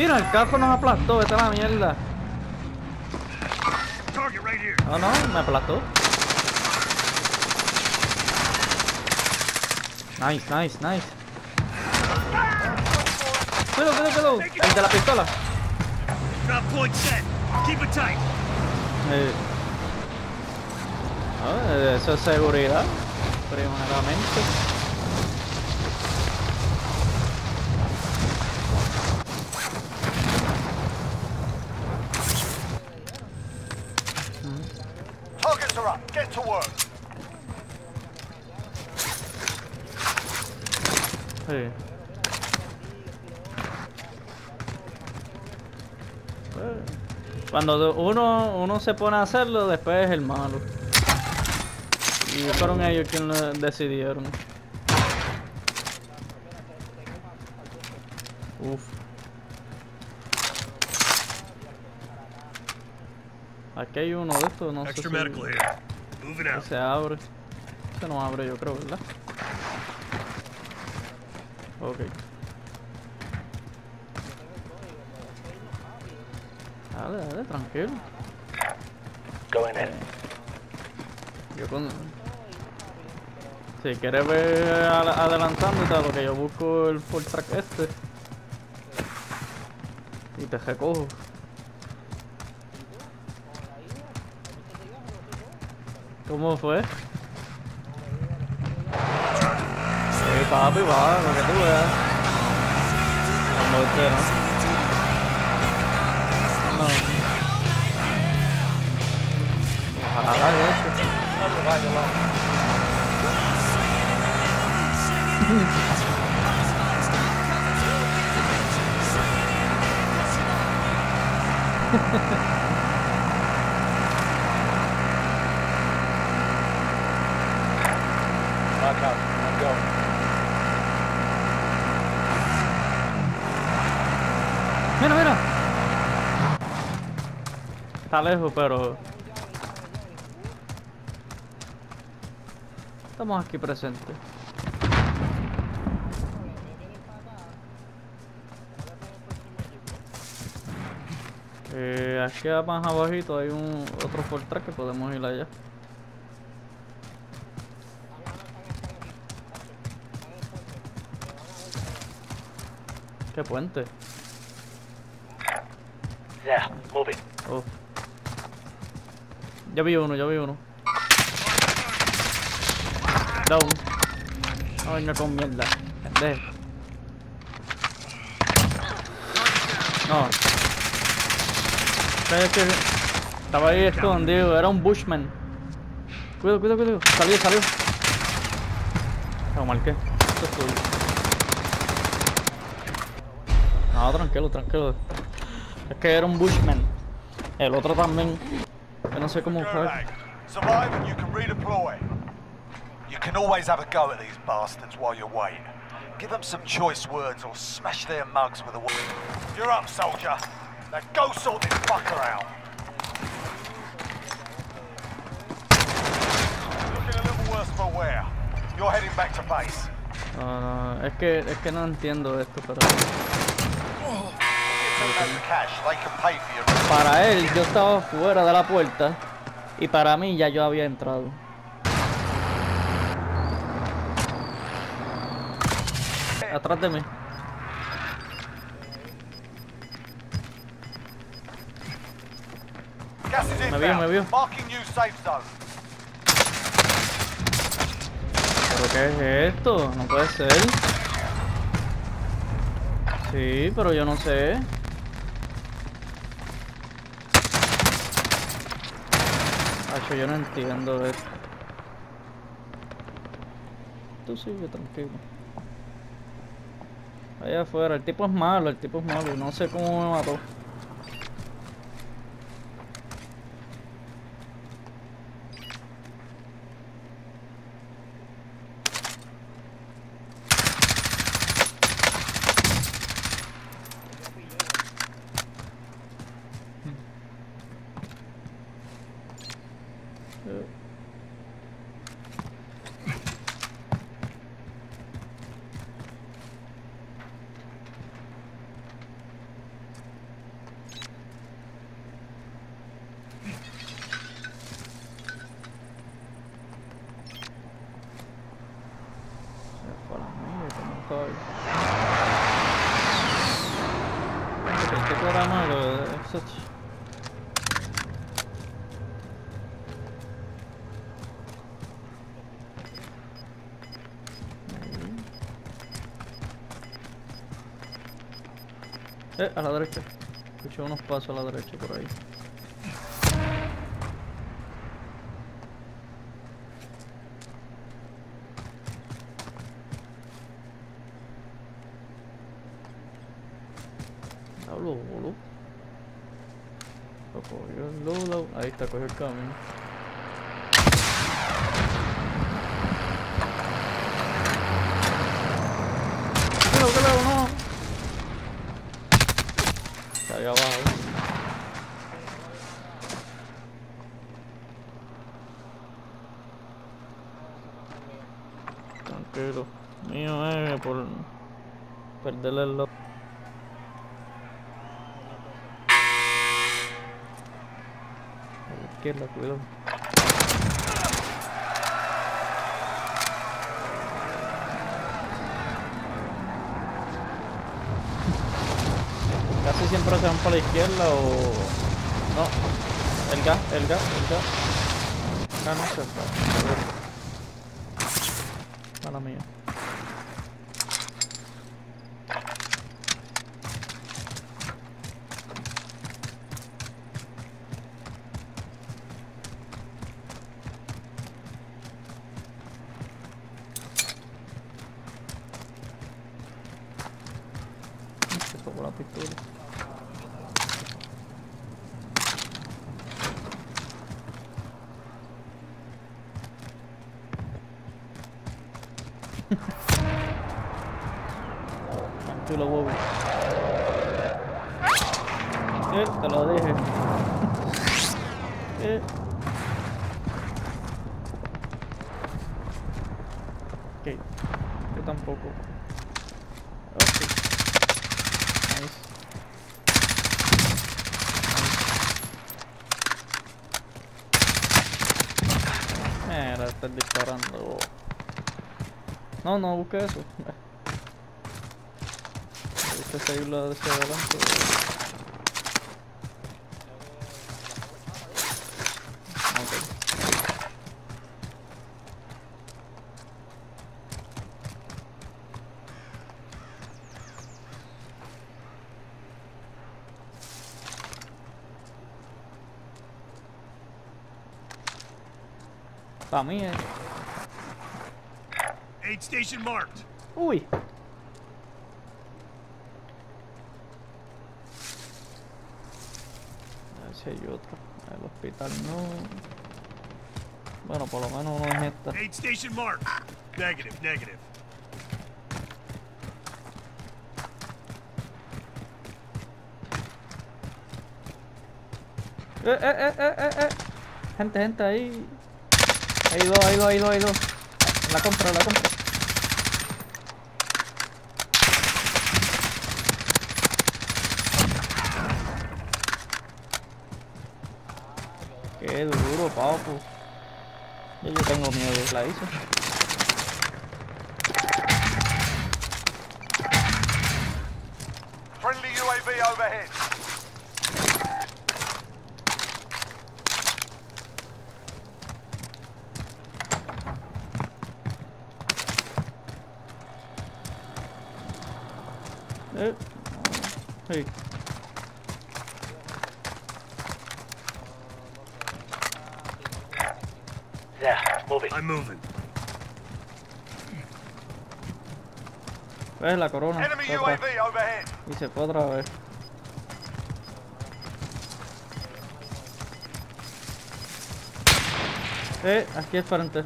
Mira, el carro nos aplastó, vete a la mierda. No, no, me aplastó. Nice, nice, nice. Cuidado. El de la pistola. Eso es seguridad, primeramente. Targets are up. Get to work. Sí. Cuando uno se pone a hacerlo, después es el malo. Y fueron ellos quienes lo decidieron. Uf. Aquí hay uno de estos, no sé si se abre. Se no abre, yo creo, ¿verdad? Ok. Dale, tranquilo. Yo con... Si quieres ver adelantándote a lo que yo busco el full track este. Y te recojo. ¿Cómo fue? Sí, papi, va, lo que tú veas. Cuando usted, ¿no? Ojalá haga eso. Mira. Está lejos, pero... estamos aquí presentes. Aquí más abajito hay otro full track que podemos ir allá. ¿Qué puente? Yeah, moving. Oh. Ya vi uno. Down. No venga con mierda. Pendejo. No. Es que estaba ahí escondido, era un bushman. Cuidado. Salió. Lo marqué. Esto es tuyo. No, tranquilo. Es que era un bushman. El otro también. Yo no sé cómo fue. Survive and you can redeploy. You can always have a go at these bastards while you wait. Give them some choice words or smash their mugs with a word. You're up, soldier. Now go sort this fucker out. Looking a little worse for wear. You're heading back to base. No, es que no entiendo esto, pero... Para él, yo estaba fuera de la puerta y para mí ya yo había entrado. Atrás de mí. Me vio. ¿Pero qué es esto? No puede ser. Sí, pero yo no sé. Acho, yo no entiendo esto. Tú sigue tranquilo. Allá afuera, el tipo es malo y no sé cómo me mató. Para mí, como cae. Este programa lo eso. A la derecha. Escuché unos pasos a la derecha por ahí. Hablo, boludo. Lo cogió el loadout. Ahí está, cogió el camino. ¿Qué le hago? No. Está ahí abajo. Tranquilo. Mío, por perderle el loadout. A la izquierda, cuidado. Casi siempre se van para la izquierda o... No. El gas. Acá no se está. Mala mía. Se tocó la pistola. Tranquilo, Bobby. Te lo dije. Ok, yo tampoco. Ok. Nice. Mira, estás disparando. No, busca eso. Hay que seguirlo hacia adelante. Ok. Para mí es... Aid station marked. Uy. A ver si hay otro. El hospital no. Bueno, por lo menos no es esta. Aid station marked. Negative. Gente ahí. Hay dos. La compra. Qué duro, papu. Yo tengo miedo, la hice. Friendly UAV overhead. Sí. Yeah, moving. I'm moving. ¿Ves la corona? Enemy Otra. UAV overhead. Y se fue otra vez. Aquí es frente.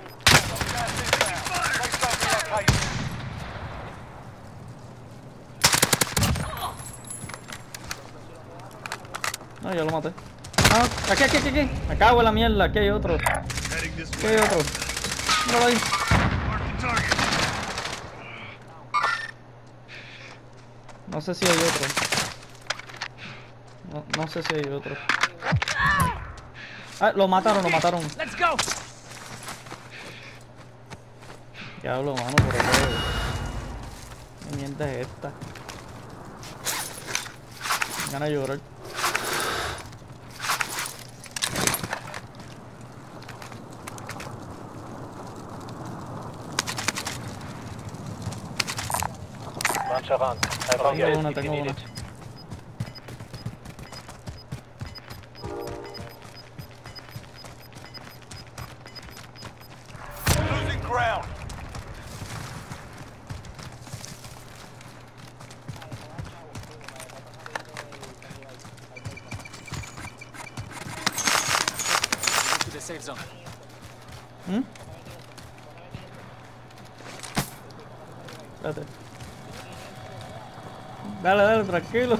No, ya lo maté. Ah, aquí. Me cago en la mierda, aquí hay otro. Heading this Aquí way. hay otro. Míralo ahí. Mark the target. No sé si hay otro. No sé si hay otro. Ah, lo mataron. Let's go. ¿Qué hablo, mano? Por ahí. ¿Qué mierda es esta? Me van a llorar. Launch avant. I found Tengo you una, if you tengo need una. it. Losing ground. To the safe zone. ¿Mm? Espérate. Dale, dale, tranquilo.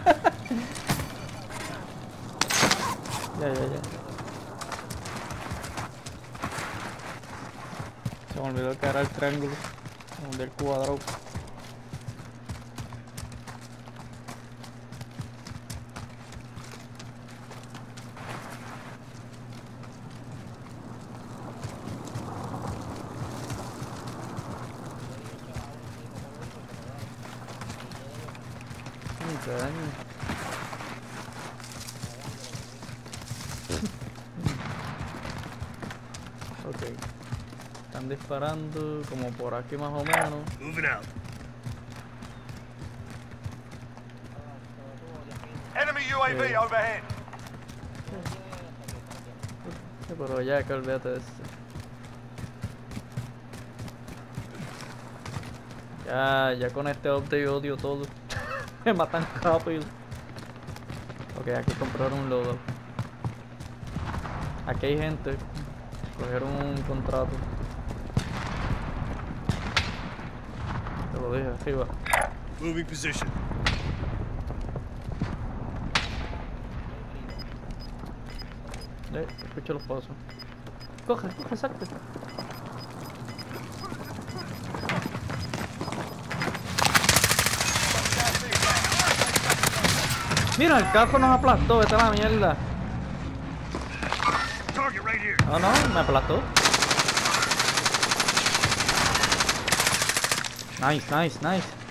Ya. Se me olvidó que era el triángulo. Donde el cuadrado. Qué daño. Ok. Están disparando como por aquí más o menos. Moving out. Enemy UAV overhead. Sí, pero ya que olvídate de eso. Ya con este update odio todo. Me matan rápido. Ok, aquí compraron un loadout. Aquí hay gente. Cogieron un contrato. Te lo dije, arriba. Moving position. Escucho los pasos. Coge, salte. Mira, el carro nos aplastó, vete a la mierda. Target right here. No, me aplastó. Nice.